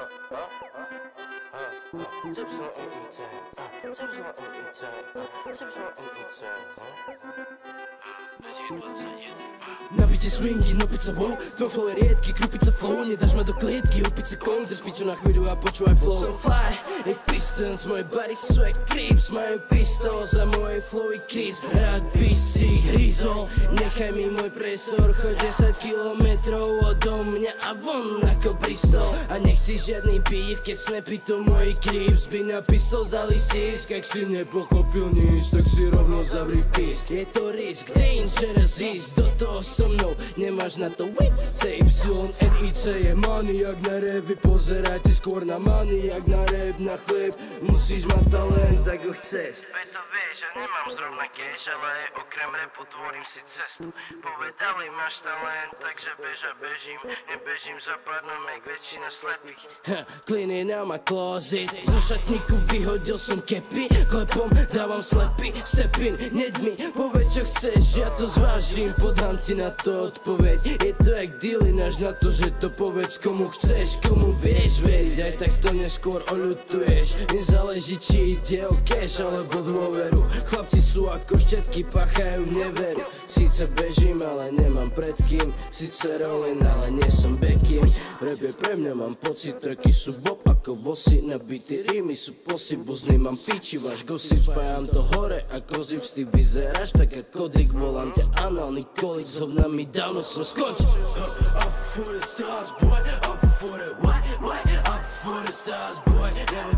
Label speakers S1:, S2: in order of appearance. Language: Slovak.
S1: Chips on anytime. Chips on anytime. Chips on anytime.
S2: Nabite swingy, no pizza wow. Tvoj flow je riedky, krupica flow. Nedáš ma do klietky, opice kong. Drž piču na chvíľu a počúvaj flow. Som fly, jak pistons, moje body swag creeps. Majú pistols a moje flowy creeps. Rád by si hryzol, nechaj mi môj priestor. Choď 10 kilometrov odo mňa a von ako Bristol. A nechci žiadny beef, keď sme pri tom moji creeps. By na pistols dali stisk, ak si nepochopil nič, tak si rovno zavri pisk. Je to risk, dangerous ísť do toho so mnou, nemáš na to wit. CYNIC je maniak na revy, pozerajte skôr na maniak na rap, na chlieb. Musíš mať talent, tak ho chceš.
S1: Veď to vieš, ja nemám zrovna cash, ale okrem rapu tvorím si cestu. Povedali máš talent, takže bež a bežím. Nebežím za pádnom, jak väčšina slepých.
S2: Clean in out my closet, zo šatníku vyhodil som kepy. Klepom dávam slepy, step in, neď mi povedz čo chceš, ja to zvážim. Podám ti na to odpoveď, je to jak deal, ináš na to, že to povedz komu chceš, komu vieš veriť. Aj tak to neskôr oľutuješ, nezáleží či ide o cash alebo dôveru. Chlapci sú ako štetky, páchajú neveru. Sice bežím, ale nemám pred kým. Sice rolling, ale nie som Beckham. Rap je pre mňa, mám pocit, tracky sú bob ako bossy. Nabitý rímy sú posibuzný, mám piči, váš gossip. Spájam to hore ako zips, ty vyzeráš tak ako Dick. Volám ťa análny kolik, s hovnami dávno som skončil. Up for the stars, boy, up for the what? Up for the stars, boy, never